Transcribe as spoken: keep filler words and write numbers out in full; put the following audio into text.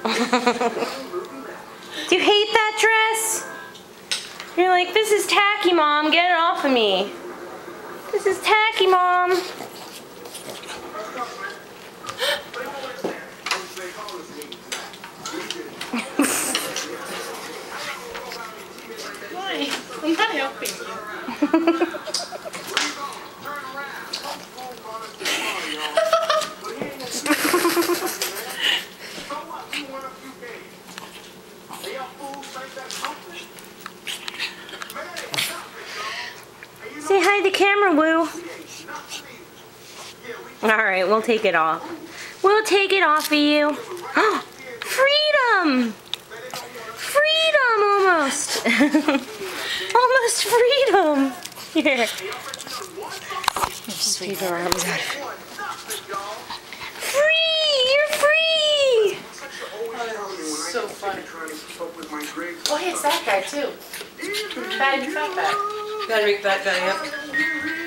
Do you hate that dress? You're like, this is tacky, Mom. Get it off of me. This is tacky, Mom. Why? I'm not helping you. Say hi to the camera, Woo. Alright, we'll take it off. We'll take it off of you. Freedom! Freedom, almost. Almost freedom. Here. Just sweep her arms out. Free! You're free! So funny. Oh, hey, it's that guy too. Fat and fat guy. Gotta make that guy up.